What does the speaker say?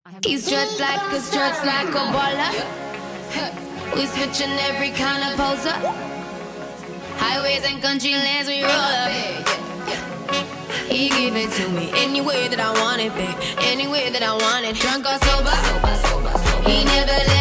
He struts like a baller. We switching every kind of poser. Highways and country lands, we roll up. He give it to me any way that I want it, babe. Any way that I want it. Drunk or sober, he never